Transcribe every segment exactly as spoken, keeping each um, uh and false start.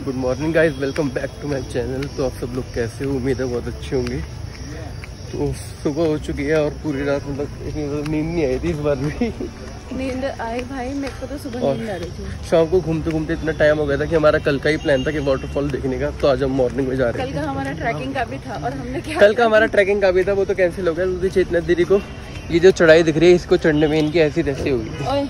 Good morning guys, welcome back to my channel. तो आप सब लोग कैसे हो? उम्मीद है बहुत अच्छे होंगे। तो सुबह हो चुकी है और पूरी रात मतलब नींद नहीं आई थी इस बार भी। नींद आई भाई, मेरे को तो सुबह नींद आ रही थी। शाम को घूमते घूमते इतना टाइम हो गया था कि हमारा कल का ही प्लान था कि वाटरफॉल देखने का, तो आज हम मॉर्निंग में जा रहे हैं। कल का हमारा ट्रैकिंग का भी था और हमने क्या कल का हमारा ट्रैकिंग का भी था, वो तो कैंसिल हो गया क्योंकि चेतना दीदी को ये जो चढ़ाई दिख रही है इसको चढ़ने में इनकी ऐसी तैसी होगी।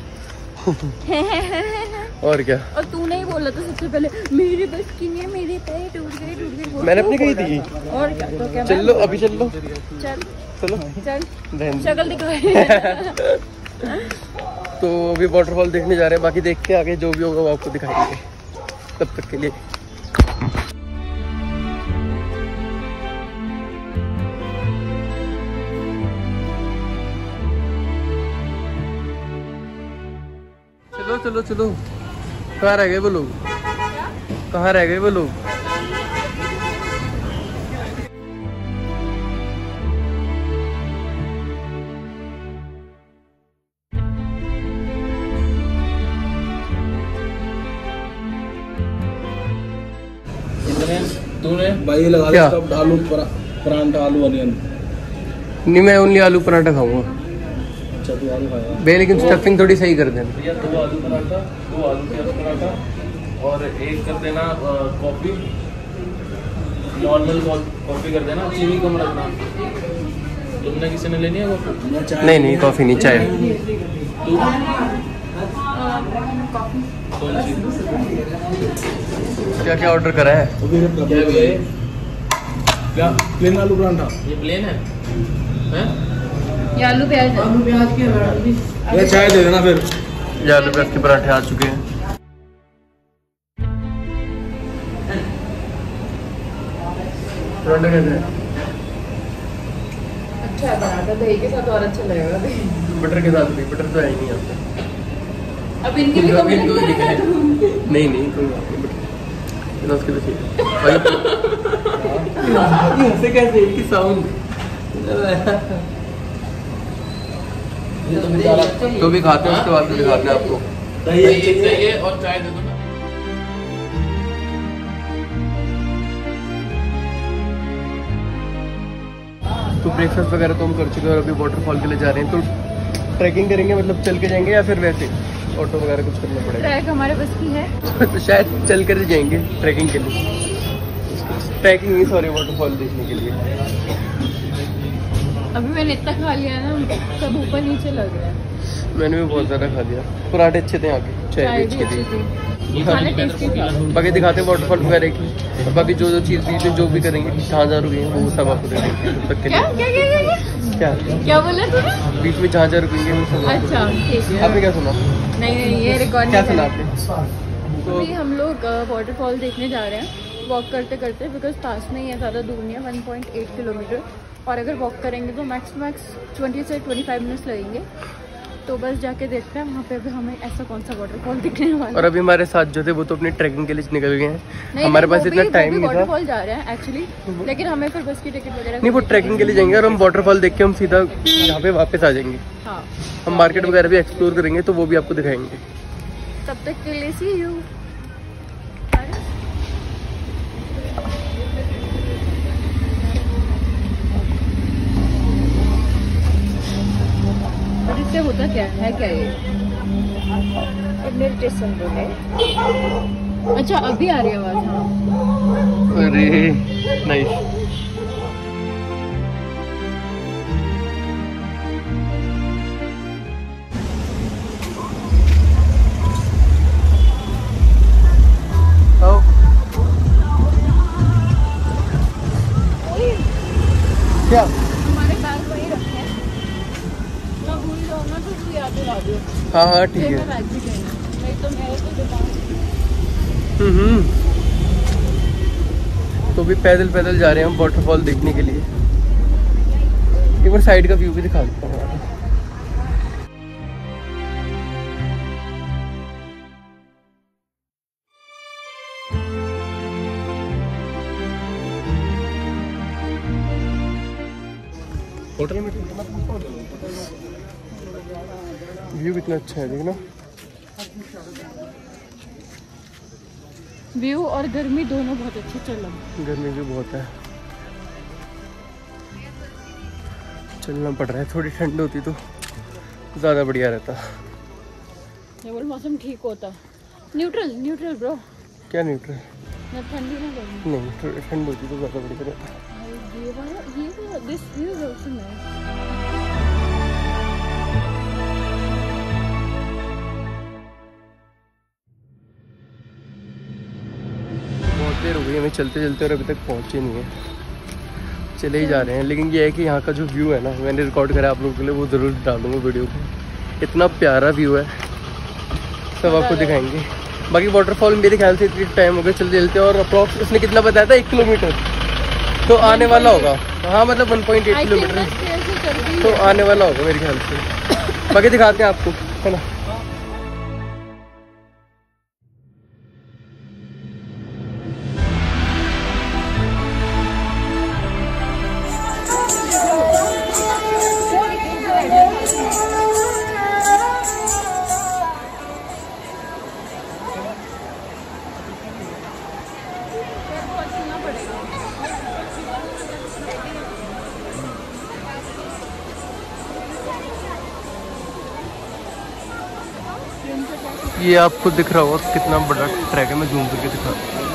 और क्या, और तू नहीं बोला था सबसे पहले मेरी बस की नहीं है, मेरे पैर टूट गए टूट गए। मैंने अपनी कही थी। और क्या, तो क्या चल लो अभी, चल लो, चल चलो चल शक्ल दिखाए। तो अभी वाटरफॉल देखने जा रहे हैं, बाकी देखते हैं आगे जो भी होगा वो आपको दिखाएंगे। तब तक के लिए चलो चलो चलो। कहाँ रह गए वो लोग? कहाँ रह गए वो लोग? तूने भाई लगा दिया स्टफ्ड आलू परांठा, आलू अनियन। नहीं, मैं ओनली आलू पराठा खाऊंगा। अच्छा तू आलू खाएगा बे, लेकिन स्टफिंग थोड़ी सही कर देना। भैया दो आलू पराठा, दो आलू प्याज पराठा और एक कर देना कॉफी, नॉर्मल कॉफी कर देना, चीनी कम रखना। तुमने किसी ने लेनी है कॉफी? नहीं नहीं, कॉफी नहीं, चाय। कौन सी? क्या क्या ऑर्डर करा है? क्या है क्या? प्लेन आलू पराठा। ये प्लेन है, हैं? ये आलू प्याज, आलू प्याज के ये चाय दे देना फिर। ये आलू प्याज के पराठे आ चुके हैं। पराठा कैसे है? अच्छा है पराठा, दही के साथ और अच्छा लगेगा। बटर के साथ भी, बटर तो है ही नहीं यहाँ पे। अब इनके भी इनको भी दिखाए। नहीं नहीं, कोई बात नहीं, बटर उसके लिए ऐसे कैसे इसकी साउंड तो भी खाते हैं, उसके बाद भी दिखाते हैं आपको। दही चाहिए और चाय दे दो ना। तो ब्रेकफास्ट वगैरह तो हम कर चुके हैं और अभी वाटरफॉल के लिए जा रहे हैं। तो ट्रैकिंग करेंगे, मतलब चल के जाएंगे या फिर वैसे ऑटो वगैरह कुछ करना पड़ेगा? ट्रैक हमारे बस की है। तो शायद चल कर जाएंगे ट्रैकिंग के लिए, ट्रैकिंग नहीं सॉरी वाटरफॉल देखने के लिए। अभी मैंने इतना खा लिया है ना, सब ऊपर नीचे लग रहा है। मैंने भी बहुत ज़्यादा खा लिया। पराठे अच्छे थे यहाँ के, चाय भी अच्छी थी। बाकी दिखाते हैं वाटरफॉल वगैरह की, और बाकी जो जो चीज़ भी जो भी करेंगे, जहाँ जहाँ रुकेंगे वो सब आपको देखेंगे। तब तक के लिए क्या क्या क्या क्या क्या बोला तूने? बीच में जहाँ जहाँ रुकेंगे वो सब आपको अच्छा ठीक है। आपने क्या सुना? नहीं नहीं, ये रिकॉर्ड क्या सुना आपने? तो अभी हम लोग वाटरफॉल देखने जा रहे हैं वॉक करते करते, बिकॉज पास में ही है, ज़्यादा दूर नहीं है, वन पॉइंट एट किलोमीटर। और अगर वॉक करेंगे तो मैक्स मैक्स ट्वेंटी से ट्वेंटी फाइव मिनट्स लगेंगे। तो बस जाके देखते हैं वहाँ पे भी हमें ऐसा कौन सा वाटरफॉल दिखने वाला है। और अभी हमारे साथ जो थे वो तो अपनी ट्रैकिंग के लिए निकल गए हैं। हमारे पास इतना टाइम नहीं था। वाटरफॉल जा रहे हैं एक्चुअली, लेकिन हमें फिर बस की टिकट वगैरह नहीं, वो ट्रैकिंग के लिए जाएंगे और हम वाटरफॉल देख के हम सीधा यहाँ पे वापस आ जाएंगे। हाँ, हम मार्केट वगैरह भी एक्सप्लोर करेंगे, तो वो भी आपको दिखाएंगे। तब तक के लिए सी यू। इससे होता क्या है, क्या ये मेडिटेशन रूम है? अच्छा अभी आ रही है आवाज। हाँ अरे नाइस। क्या हमारे बैग वही रखे हैं, मैं भूल जाऊँ ना तो तू याद दिला दियो। हाँ हाँ ठीक है। बैग भी लेना, नहीं तो मेरे को दुकान। हम्म तो भी पैदल पैदल जा रहे हैं हम वाटरफॉल देखने के लिए। एक बार साइड का व्यू भी दिखा देता हूँ। होटल में व्यू कितना अच्छा है, देखना। व्यू और गर्मी दोनों बहुत अच्छे चल रहे। गर्मी भी बहुत है, चलना पड़ रहा है। थोड़ी ठंड होती तो ज़्यादा बढ़िया रहता। ये बोल मौसम ठीक होता। Neutral neutral bro. क्या न्यूट्रल? ना ठंडी ना गर्मी। नहीं, थोड़ी ठंड होती तो ज़्यादा बढ़िया रहता। ये वाला ये वाला this view is also nice. बहुत देर हो गई हमें चलते चलते और अभी तक पहुँचे नहीं है। चले ही जा रहे हैं, लेकिन ये है कि यहाँ का जो व्यू है ना, मैंने रिकॉर्ड करा आप लोगों के लिए, वो ज़रूर डालूंगा वीडियो पे। इतना प्यारा व्यू है, सब आपको दिखाएंगे। बाकी वाटरफॉल मेरे ख्याल से इतनी टाइम हो गया चलते चलते, और अप्रॉक्स उसने कितना बताया था, एक किलोमीटर तो आने वाला होगा। हाँ मतलब वन पॉइंट एट किलोमीटर तो आने वाला होगा मेरे ख्याल से। बाकी दिखाते हैं आपको, है ना। ये आपको दिख रहा होगा कितना बड़ा ट्रैक है, मैं जूम करके दिखा।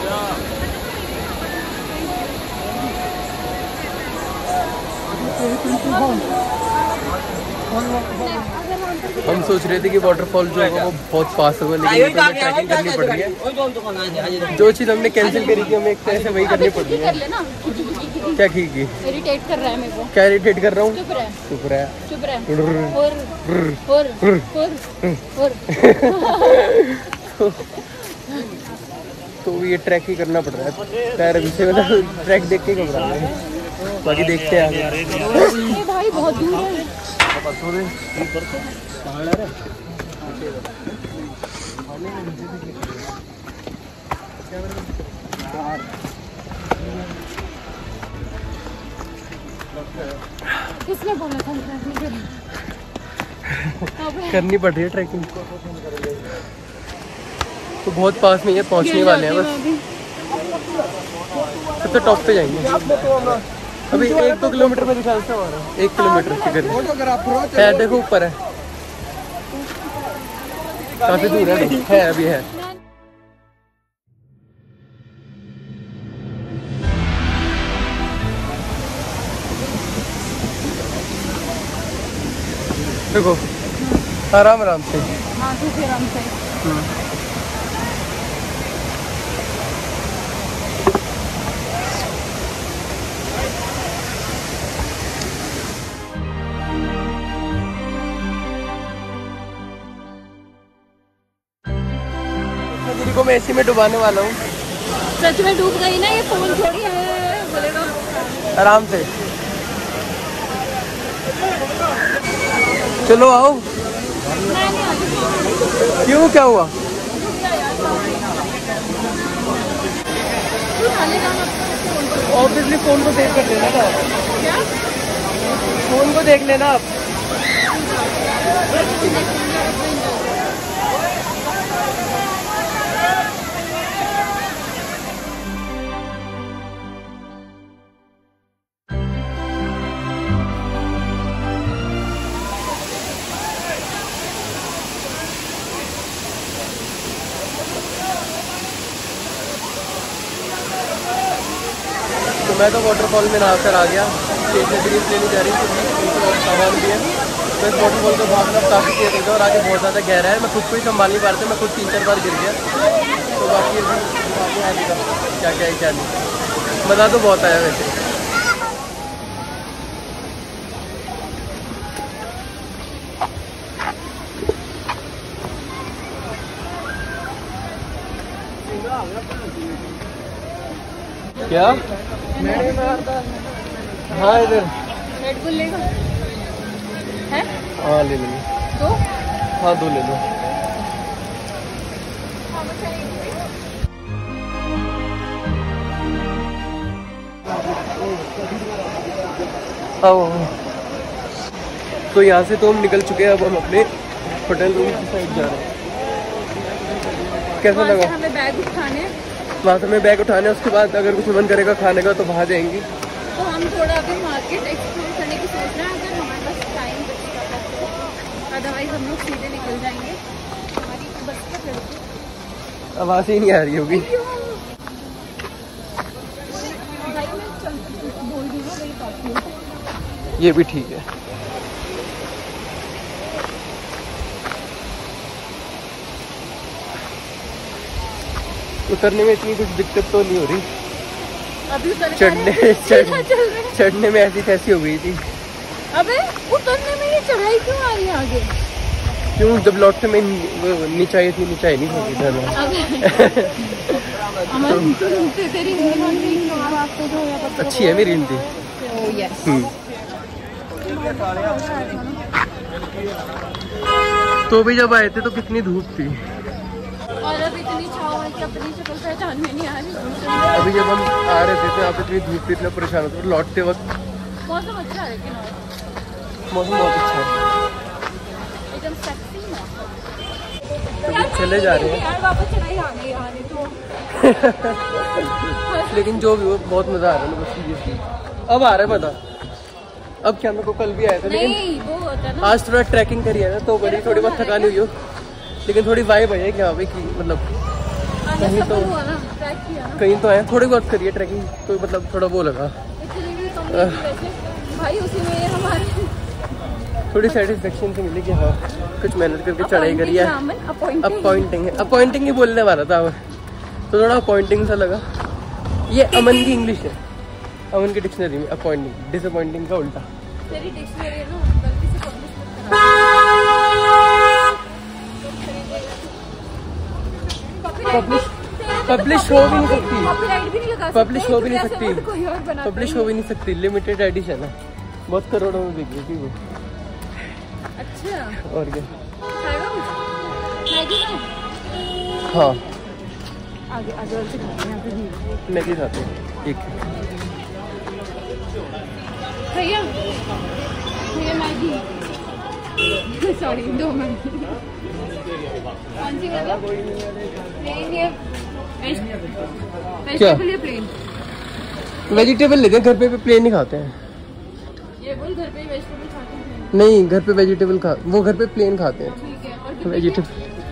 हम सोच रहे थे कि वाटरफॉल जो है वो बहुत पास होगा, लेकिन हमें ट्रैकिंग करनी पड़ रही है। जो चीज़ हमने कैंसिल करी थी हमें एक तरह से वही करनी पड़ रही है। क्या की इरिटेट कर रहा है मेरे को। क्या इरिटेट कर रहा हूँ? चुप रह चुप रह चुप रह। और और और और तो ये ट्रैक ही करना पड़ रहा है। पैर अभी से मतलब ट्रैक देख के घबरा रहे हैं। बाकी देखते हैं आगे। ये भाई बहुत दूर है। किसने बोला था करनी पड़ रही है ट्रैकिंग, तो बहुत पास में ये पहुंचने वाले हैं बस। सब तो टॉप पे जाएंगे। अभी एक दो किलोमीटर में दिखा से हमारा एक किलोमीटर की करीब है। देखो ऊपर है, काफी दूर है, है अभी है। देखो आराम आराम से। हाँ ठीक है, आराम से। दीदी को मैं एसी में डुबाने वाला हूँ। सच में डूब गई ना, ये फोन थोड़ी है बोलेगा। आराम से चलो आओ। क्यों, क्या हुआ? ऑब्वियसली फोन को देख कर लेना ना। क्या? फोन को देख लेना आप। तो मैं तो वाटरफॉल में नहा कर आ गया। स्टेशनरी लेने जा रही थी, और सामान भी है। तो इस वाटरफॉल को भागना काफ़ी तेज होगा और आगे बहुत ज़्यादा गहरा है। मैं खुद को ही संभाल नहीं पा रहा था, मैं खुद तीन चार बार गिर गया। तो बाकी अभी आगे का क्या क्या है क्या नहीं, मज़ा तो बहुत आया वैसे। क्या? हाँ इधर रेड बुल लेगा है? हाँ ले लेंगे। दो? हाँ दो ले लो। आओ। तो यहाँ से तो हम निकल चुके हैं, अब हम अपने होटल रूम की साइड जा रहे हैं। कैसा लगा? हमें बैग उठाने वहाँ से हमें बैग उठाने, उसके बाद अगर कुछ मन करेगा खाने का तो बाहर जाएंगी। तो हम थोड़ा अभी मार्केट एक्सप्लोर करने की सोच रहे हैं, अगर हमारे पास टाइम बचेगा तो, अदरवाइज हम लोग सीधे निकल जाएंगे। हमारी बस का लड़की आवाज़ ही नहीं आ रही होगी। ये भी ठीक है। उतरने में इतनी कुछ दिक्कत तो नहीं हो रही, अभी चढ़ने चढ़ने में ऐसी कैसी हो गई थी। अबे उतरने में ये चढ़ाई क्यों आ रही है आगे? क्यों, जब लौटते में नीचे आई थी, नीचे आई नहीं थी इधर। अच्छी है मेरी हिंदी। तो भी जब आए थे तो कितनी धूप थी, और अब इतनी छाव है कि अपनी शक्ल पहचान में नहीं आ रही। अभी जब हम आ रहे थे तो यहाँ पे इतनी धूप थी, इतना परेशान होते थे। लौटते वक्त मौसम अच्छा है, लेकिन मौसम बहुत अच्छा है, एकदम सेक्सी तो चले जा रहे हैं यार। वापस चढ़ाई आ गई यार तो। लेकिन जो भी हो बहुत मजा आ रहा है ना, बस सीरियसली। अब आ रहा है मजा। अब क्या, मेरे को कल भी आया था, लेकिन नहीं वो होता ना, आज थोड़ा ट्रैकिंग करी है ना, तो बड़ी थोड़ी बहुत थकान हुई हो, लेकिन थोड़ी वाइब है क्या भाई की, मतलब कहीं तो हुआ ना, ट्रैक किया ना, कहीं तो आए, थोड़ी बहुत करिए ट्रैकिंग, तो मतलब थोड़ा वो लगा, इतनी भी कम नहीं थी वैसे भाई। उसी में हमारे थोड़ी सेटिस्फेक्शन से मिली कि हाँ कुछ मेहनत करके चढ़ाई करी है। अपॉइंटिंग है, अपॉइंटिंग ही बोलने वाला था, तो थोड़ा अपॉइंटिंग सा लगा। ये अमन की इंग्लिश है, अमन की डिक्शनरी में अपॉइंटिंग डिसअपॉइंटिंग का उल्टा। तेरी डिक्शनरी है ना, गलती से पब्लिश मत करा। पब्लिश पब्लिश हो भी नहीं सकती, कॉपीराइट भी नहीं लगा सकते, पब्लिश हो भी नहीं सकती, कोई और बनाता पब्लिश हो भी नहीं सकती, लिमिटेड एडिशन है, बहुत करोड़ों में बिक गई थी वो। अच्छा, और क्या, खाएगा कुछ? मैगी में? हाँ आगे आगे और से खाते हैं यहाँ पे भी। मैगी खाते हैं, ठीक है। भैया भैया मैगी सॉरी दो मैगी। कौन सी मतलब? प्लेन या वेजिटेबल या प्लेन? वेजिटेबल लेते हैं, घर पे प्लेन नहीं खाते हैं। ये बोल घर पे वेजिटेबल खाते हैं? नहीं, घर पे वेजिटेबल खा, वो घर पे प्लेन खाते हैं। ठीक है, और वेजिटेबल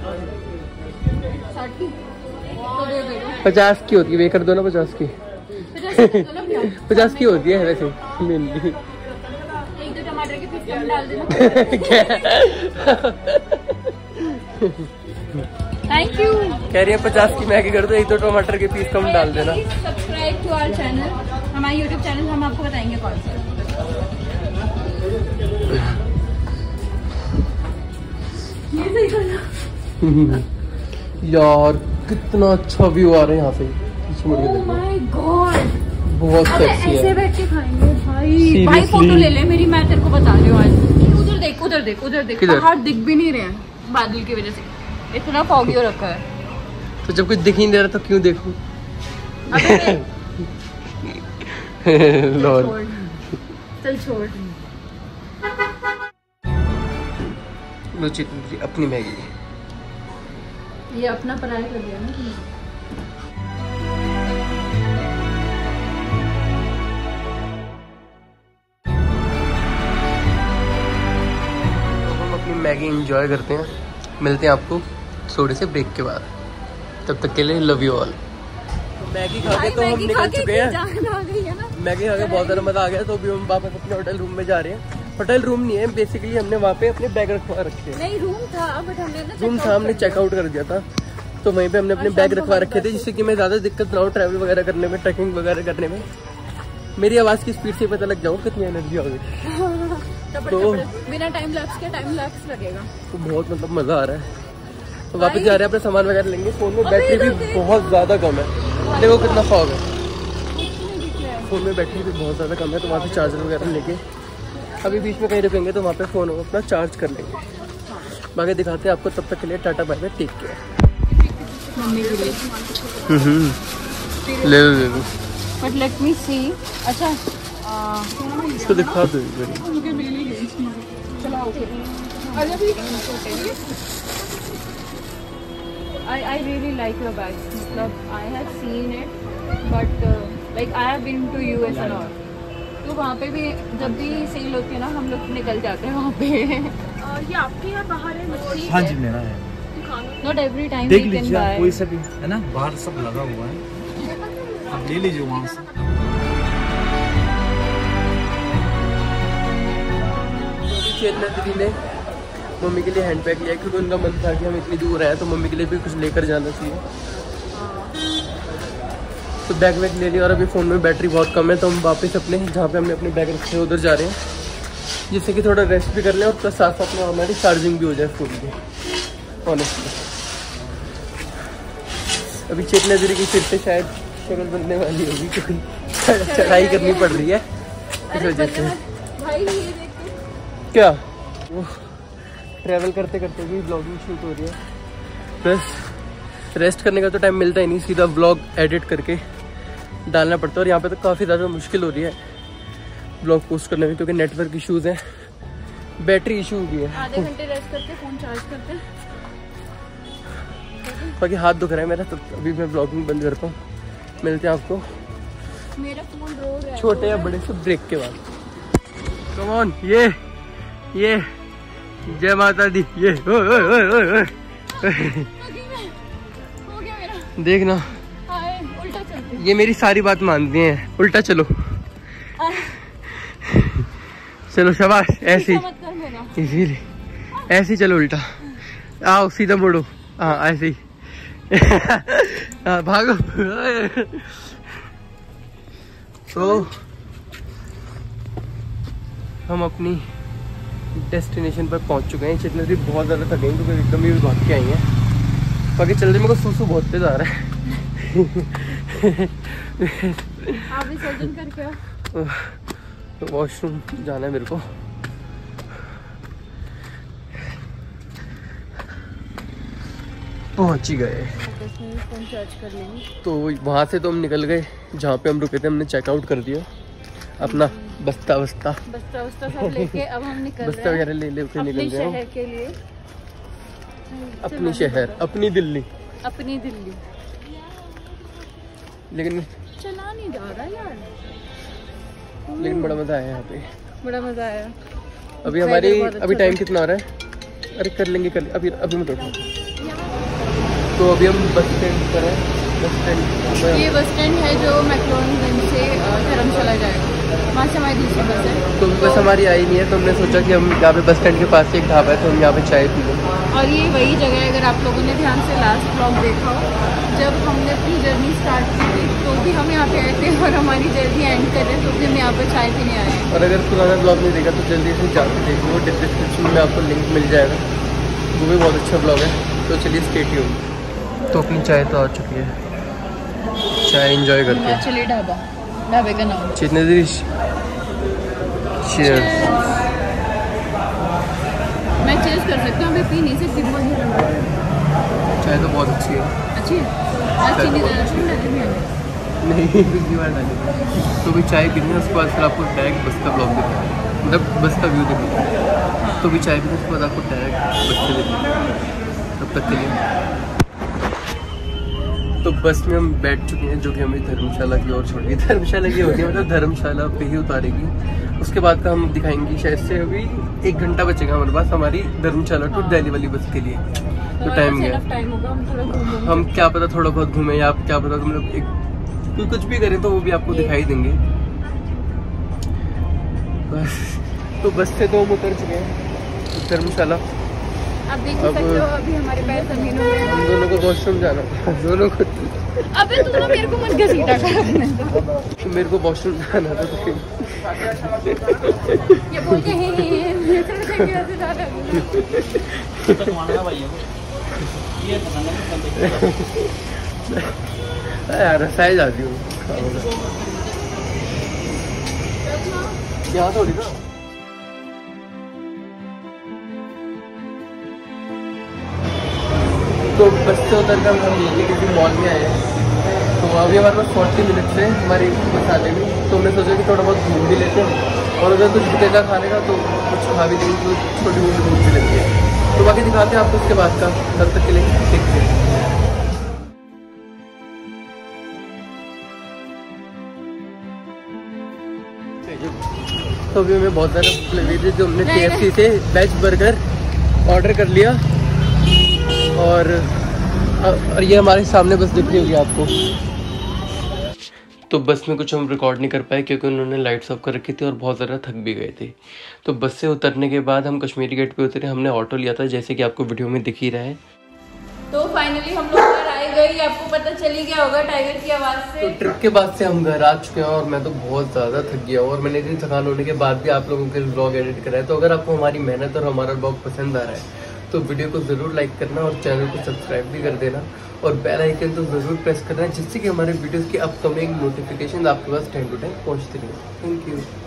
साठ की तो दे दो। पचास की होती है, वे कर दो ना पचास की। पचास की होती है वैसे मेनली। एक दो टमाटर के पीस कम डाल देना। Thank you. कह रही है पचास की मैगी कर दो, एक दो टमाटर के पीस कम डाल देना। सब्सक्राइब टू आवर चैनल, हमारा यूट्यूब चैनल, हम आपको बताएंगे कौन सा। ये सही करना यार, कितना अच्छा व्यू आ रहा है यहाँ से, पीछे मुड़ के देखो। Oh my God! बहुत सेक्सी है। ऐसे बैठ के खाएंगे भाई। भाई फोटो ले ले मेरी, मैं तेरे को बता रही हूँ आज। उधर देख, उधर देख, उधर देख, पहाड़ दिख भी नहीं रहे हैं बादल की वजह से, इतना फॉगी हो रखा है। तो जब कुछ दिख ही नहीं दे रहा तो क्यों देखूं? लॉल। चल छोड़। लो चिकन की अपनी मैगी। ये अपना पराया कर दिया ना तुमने। मैगी एंजॉय करते हैं, मिलते हैं आपको थोड़े से ब्रेक के बाद, तब तक के लिए लव यू ऑल। मैगी खा के तो हम निकल चुके हैं, मैगी खा के बहुत ज़्यादा मजा आ गया, तो अभी हम वापस अपने होटल रूम में जा रहे हैं। होटल रूम नहीं है, बेसिकली हमने वहाँ पे अपने बैग रखवा रखे हैं। नहीं रूम था, बट हमने ना रूम था, हमने चेकआउट कर दिया था, तो वहीं पे हमने अपने बैग रखवा रखे थे, जिससे कि मैं ज़्यादा दिक्कत ना हो ट्रैवल वगैरह करने में, ट्रैकिंग वगैरह करने में। मेरी आवाज़ की स्पीड से पता लग जाऊँ कितनी एनर्जी होगी। तो बिना टाइम लैप्स के टाइम लैप्स लगेगा, तो बहुत मतलब मज़ा आ रहा है। तो वापस जा रहे हैं, अपना सामान वगैरह लेंगे। फ़ोन में बैटरी भी बहुत ज़्यादा कम है, देखो कितना फॉग है। फ़ोन में बैटरी भी बहुत ज़्यादा कम है, तो वहाँ से चार्जर वगैरह लेके अभी बीच में कहीं रुकेंगे, तो वहाँ पे फ़ोन अपना चार्ज कर लेंगे। बाकी दिखाते हैं आपको, तब तक के लिए tata bye bye, take care. Mummy के लिए ले लो ले लो, बट लेट मी सी। अच्छा इसको दिखा दो एक बार। I I really like your bag. मतलब I have seen it but like I have been to US and all, तो वहाँ पे भी जब भी सेल होती है ना हम लोग निकल जाते हैं वहाँ पे। ये आपके यहाँ बाहर है मछली? हाँ जी मेरा है। नॉट एवरी टाइम देख लीजिए आप, कोई सा भी है ना, बाहर सब लगा हुआ है, आप ले लीजिए वहाँ से। चेतना दीदी ने मम्मी के लिए हैंड बैग लिया क्योंकि उनका मन था कि हम इतनी दूर आए तो मम्मी के लिए भी कुछ लेकर जाना चाहिए, तो बैग वैग ले लिया। और अभी फ़ोन में बैटरी बहुत कम है तो हम वापस अपने जहाँ पे हमने अपने बैग रखे उधर जा रहे हैं, जिससे कि थोड़ा रेस्ट भी कर लें और प्लस साथ साथ में हमारी चार्जिंग भी हो जाए फ़ोन की। ऑनेस्टली अभी चेतना दीदी की फिर से शायद शक्ल बनने वाली होगी क्योंकि चढ़ाई करनी पड़ रही है इस वजह से। क्या वो ट्रैवल करते करते भी ब्लॉगिंग शूट हो रही है, प्लस रेस्ट करने का तो टाइम मिलता ही नहीं, सीधा ब्लॉग एडिट करके डालना पड़ता है। और यहाँ पे तो काफ़ी ज़्यादा मुश्किल हो रही है ब्लॉग पोस्ट करने में क्योंकि नेटवर्क इश्यूज़ हैं, बैटरी इशू भी है। आधे घंटे रेस्ट करके फ़ोन चार्ज करते, बाकी हाथ दुख रहा है मेरा, तो अभी मैं ब्लॉगिंग बंद करता हूँ। मिलते हैं आपको मेरा फोन रो रहा है छोटे या बड़े से ब्रेक के बाद। कम ऑन, ये ये जय माता दी, ये ओ, ओ, ओ, ओ, ओ। हो गया मेरा। देखना आए, उल्टा चलते। ये मेरी सारी बात मानती हैं, उल्टा चलो। चलो शाबाश, ऐसे इसीलिए ऐसे चलो, उल्टा आओ, सीधा मुड़ो, हाँ ऐसे ही। हाँ भागो। तो हम अपनी डेस्टिनेशन पर पहुंच चुके हैं। चेतना दी बहुत ज़्यादा थके हैं क्योंकि एकदम ही भाग के आई हैं। बाकी चलते मेरे को सूसू बहुत तेज आ रहा है। आप विसर्जन करके आओ। तो वॉशरूम जाना है मेरे को। पहुंच ही गए, फोन चार्ज कर लेंगे। तो वहाँ से तो हम निकल गए, जहाँ पे हम रुके थे हमने चेकआउट कर दिया अपना बस्ता बस्ता बस्ता बस्ता सब लेके अब हम निकल बस्ता वगैरह ले लेके निकल गए शहर के लिए। अपनी शहर, अपनी दिल्ली, अपनी दिल्ली। लेकिन चला नहीं जा रहा यार, लेकिन बड़ा मजा आया यहाँ पे, बड़ा मजा आया। अभी हमारी अभी टाइम कितना हो रहा है? अरे कर लेंगे कर लेंगे अभी अभी मत उठो। तो अभी हम बस स्टैंड पर हैं। बस स्टैंड, ये बस स्टैंड है जो मैक्लोडगंज से धर्मशाला जाएगा, वहाँ से हमारी दूसरी बस है। तो बस हमारी आई नहीं है तो हमने सोचा कि हम यहाँ पे बस स्टैंड के पास से एक ढाबा है तो हम यहाँ पे चाय पी लें। और ये वही जगह है, अगर आप लोगों ने ध्यान से लास्ट ब्लॉग देखा हो, जब हमने अपनी जर्नी स्टार्ट की थी तो भी हम यहाँ पे आए थे और हमारी जर्नी एंड कर रहे थे तो भी हम यहाँ पे चाय पीने आए हैं। और अगर पुराना ब्लॉग नहीं देखा तो जल्दी से जाके देखो, वो डिस्क्रिप्शन में आपको लिंक मिल जाएगा, वो भी बहुत अच्छा ब्लॉग है। तो चलिए स्टे ट्यून्ड। तो अपनी चाय तो आ चुकी है, चाय एंजॉय करते हैं। चलिए ढाबा, ढाबे का नाम चेतना दी cheers। मैं चेयर्स कर सकती हूँ, अभी पी नहीं सकती, चाय तो बहुत अच्छी है। अच्छी है, आज चीनी ज़्यादा चीनी डाली भी है नहीं पिछली बार डाली। तो भी चाय पीनी है, उसके बाद फिर आपको डायरेक्ट बस का ब्लॉग दिखा, मतलब बस का व्यू दिखा। तो भी चाय पीने उसके बाद आपको डायरेक्ट बस से दिखा। तब तक के लिए तो बस में हम बैठ चुके हैं, जो कि हमें धर्मशाला की ओर छोड़ेगी। धर्मशाला की होती है मतलब धर्मशाला पे ही उतारेगी। उसके बाद का हम दिखाएंगे, शायद से अभी एक घंटा बचेगा हमारे पास हमारी धर्मशाला टू दिल्ली वाली बस के लिए। तो टाइम गया, हम, हम क्या पता थोड़ा बहुत घूमे या आप क्या पता तुम लोग एक कुछ भी करें तो वो भी आपको दिखाई देंगे। बस तो बस से तो हम उतर चुके हैं धर्मशाला। अब देख सकते हो अभी हमारे पैर जमीन में हैं। हम दोनों को वॉशरूम जाना था, दोनों को। अबे तू ना मेरे को मत घसीटा कर अपने तो मेरे को वॉशरूम जाना था तो फिर ये बोलते हैं ये चढ़ के ऐसे जा रहा है यार, रसाई जाती हूँ यहाँ थोड़ी ना। तो बस से उतर कर हम नीचे किसी मॉल में आए हैं। तो अभी हमारे पास चालीस मिनट से हमारी बस आने में, तो हमने सोचा कि थोड़ा बहुत घूम भी लेते हैं और अगर कुछ बचेगा खाने का तो कुछ खा भी लेंगे, तो छोटी मोटी भूख भी लगती है। तो बाकी दिखाते हैं आपको उसके बाद का, तब तक के लिए देखते हैं। तो अभी हमें बहुत ज़्यादा भूख लगी थी, जो हमने के एफ सी से वेज बर्गर ऑर्डर कर लिया। और और ये हमारे सामने बस दिख रही होगी आपको। तो बस में कुछ हम रिकॉर्ड नहीं कर पाए क्योंकि उन्होंने लाइट्स ऑफ कर रखी थी और बहुत ज़्यादा थक भी गए थे। तो बस से उतरने के बाद हम कश्मीरी गेट पे उतरे। हमने ऑटो लिया था, जैसे कि आपको वीडियो में दिख ही रहा है। तो फाइनली हम लोग घर आए गए, आपको पता चली गया होगा टाइगर की आवाज़ से। तो ट्रिप के बाद से हम घर आ चुके हैं और मैं तो बहुत ज़्यादा थक गया हूँ और मैंने इतनी थकान होने के बाद भी आप लोगों के ब्लॉग एडिट करा है। तो अगर आपको हमारी मेहनत और हमारा ब्लॉग पसंद आ रहा है तो वीडियो को ज़रूर लाइक करना और चैनल को सब्सक्राइब भी कर देना और बेल आइकन तो ज़रूर प्रेस करना, जिससे कि हमारे वीडियोस की अपकमिंग नोटिफिकेशन आपके पास टाइम टू टाइम पहुंचती रहे। Thank you.